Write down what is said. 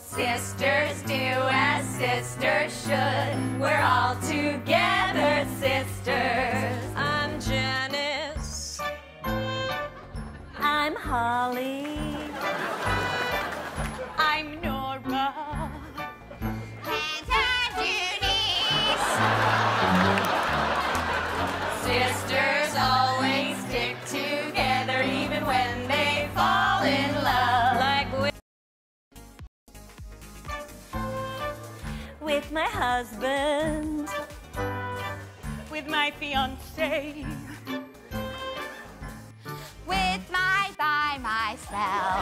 Sisters do as sisters should. We're all together sisters. I'm Janice. I'm Holly. I'm Nora. And I'm Eunice. Sisters always stick together even when they fall in love. Like with my husband, with my fiancé. With my by myself.